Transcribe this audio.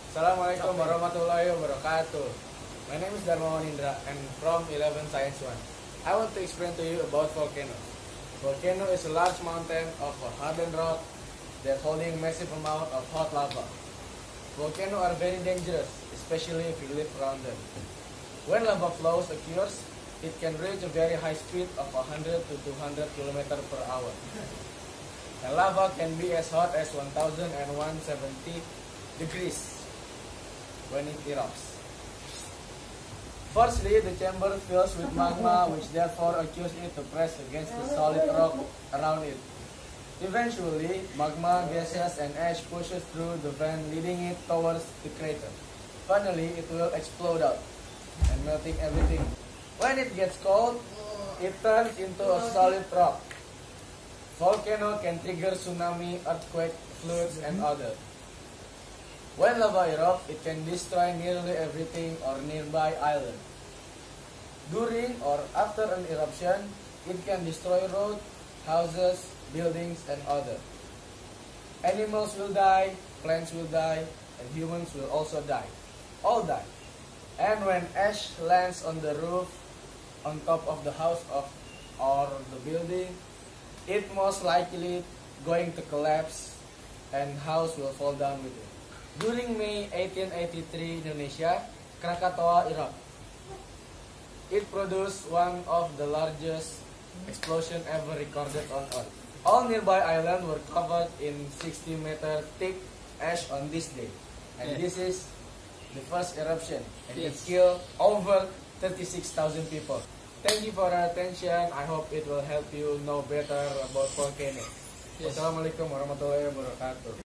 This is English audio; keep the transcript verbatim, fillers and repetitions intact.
Assalamualaikum warahmatullahi wabarakatuh. My name is Indra and from eleven Science one. I want to explain to you about volcano. Volcano is a large mountain of a hardened rock that holding massive amount of hot lava. Volcanoes are very dangerous, especially if you live around them. When lava flows occurs, it can reach a very high speed of one hundred to two hundred kilometers per hour. And lava can be as hot as one thousand one hundred seventy degrees when it erupts. Firstly, the chamber fills with magma, which therefore accuse it to press against the solid rock around it. Eventually, magma, gases, and ash pushes through the vent, leading it towards the crater. Finally, it will explode out and melting everything. When it gets cold, it turns into a solid rock. Volcano can trigger tsunami, earthquake, floods, and other. When lava erupts, it can destroy nearly everything or nearby island. During or after an eruption, it can destroy roads, houses, buildings, and other. Animals will die, plants will die, and humans will also die. All die. And when ash lands on the roof, on top of the house of or the building, it most likely going to collapse and house will fall down with it. During May eighteen eighty-three, Indonesia, Krakatoa erupted. It produced one of the largest explosions ever recorded on Earth. All nearby islands were covered in sixty meter thick ash on this day. And yes. This is the first eruption. And yes. It killed over thirty-six thousand people. Thank you for your attention. I hope it will help you know better about volcano. Yes. Wassalamualaikum warahmatullahi wabarakatuh.